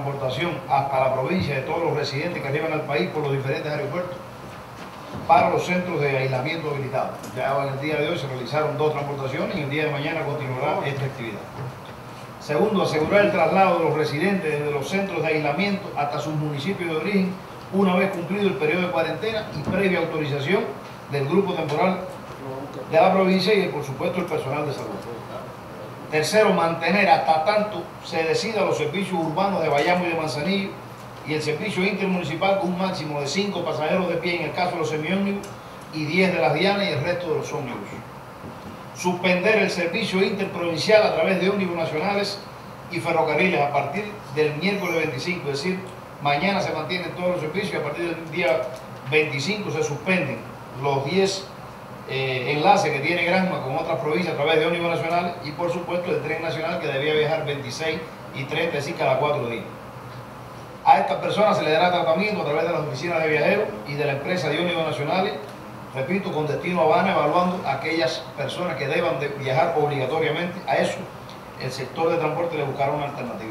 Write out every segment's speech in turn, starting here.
transportación hasta la provincia de todos los residentes que arriban al país por los diferentes aeropuertos para los centros de aislamiento habilitados. Ya en el día de hoy se realizaron 2 transportaciones y el día de mañana continuará esta actividad. Segundo, asegurar el traslado de los residentes desde los centros de aislamiento hasta sus municipios de origen una vez cumplido el periodo de cuarentena y previa autorización del grupo temporal de la provincia y, por supuesto, el personal de salud. Tercero, mantener hasta tanto se decida los servicios urbanos de Bayamo y de Manzanillo y el servicio intermunicipal con un máximo de 5 pasajeros de pie en el caso de los semiómnibus y 10 de las dianas y el resto de los ómnibus. Suspender el servicio interprovincial a través de ómnibus nacionales y ferrocarriles a partir del miércoles 25, es decir, mañana se mantienen todos los servicios y a partir del día 25 se suspenden los 10 enlaces que tiene Granma con otras provincias a través de ómnibus nacionales y por supuesto el tren nacional que debía viajar 26 y 30, es decir, cada 4 días. A estas personas se les dará tratamiento a través de las oficinas de viajeros y de la empresa de ómnibus nacionales, repito, con destino a Habana, evaluando a aquellas personas que deban de viajar obligatoriamente. A eso el sector de transporte le buscará una alternativa.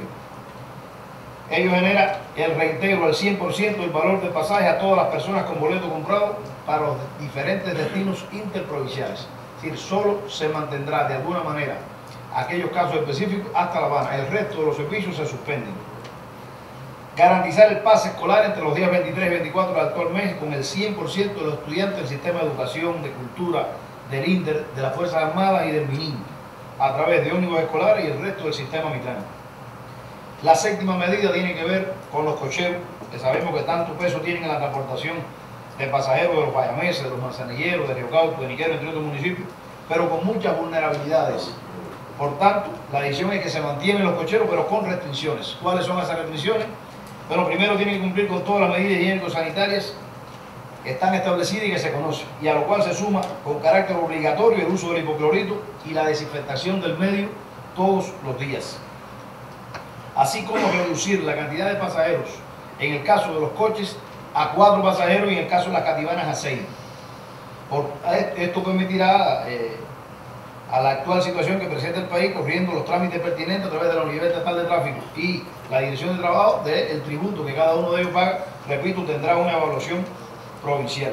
Ello genera el reintegro al 100% del valor del pasaje a todas las personas con boleto comprado para los diferentes destinos interprovinciales. Es decir, solo se mantendrá de alguna manera aquellos casos específicos hasta La Habana. El resto de los servicios se suspenden. Garantizar el pase escolar entre los días 23 y 24 del actual mes con el 100% de los estudiantes del sistema de educación, de cultura, del INDER, de las Fuerzas Armadas y del MININ, a través de ómnibus escolares y el resto del sistema Mitrán. La séptima medida tiene que ver con los cocheros, que sabemos que tanto peso tienen en la transportación de pasajeros de los bayameses, de los manzanilleros, de Río Cauto, de Niquero, entre otros municipios, pero con muchas vulnerabilidades. Por tanto, la decisión es que se mantienen los cocheros, pero con restricciones. ¿Cuáles son esas restricciones? Bueno, primero tienen que cumplir con todas las medidas higiénico-sanitarias que están establecidas y que se conocen, y a lo cual se suma con carácter obligatorio el uso del hipoclorito y la desinfectación del medio todos los días. Así como reducir la cantidad de pasajeros en el caso de los coches a 4 pasajeros y en el caso de las cativanas a 6. Esto permitirá a la actual situación que presenta el país, corriendo los trámites pertinentes a través de la Unidad Estatal de Tráfico y la Dirección de Trabajo del tributo que cada uno de ellos paga, repito, tendrá una evaluación provincial.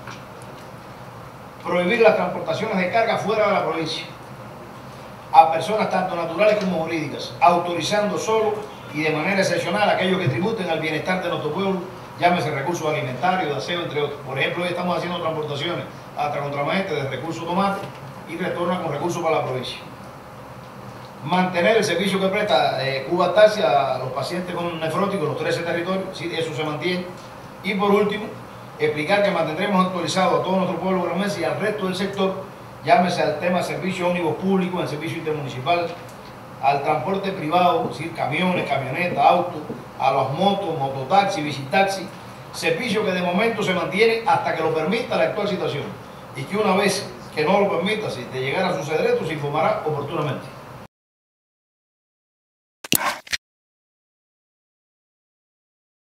Prohibir las transportaciones de carga fuera de la provincia a personas tanto naturales como jurídicas, autorizando solo y de manera excepcional a aquellos que tributen al bienestar de nuestro pueblo, llámese recursos alimentarios, de aseo, entre otros. Por ejemplo, hoy estamos haciendo transportaciones hasta Contramaestre de recursos tomate y retorna con recursos para la provincia. Mantener el servicio que presta Cuba Taxi a los pacientes con nefróticos en los 13 territorios, sí, eso se mantiene. Y por último, explicar que mantendremos actualizado a todo nuestro pueblo granmense y al resto del sector, llámese al tema de servicio ómnibus público, al servicio intermunicipal, al transporte privado, es decir, camiones, camionetas, autos, a las motos, mototaxi, bicitaxi, servicio que de momento se mantiene hasta que lo permita la actual situación y que una vez que no lo permita, si te llegara a suceder esto, se informará oportunamente.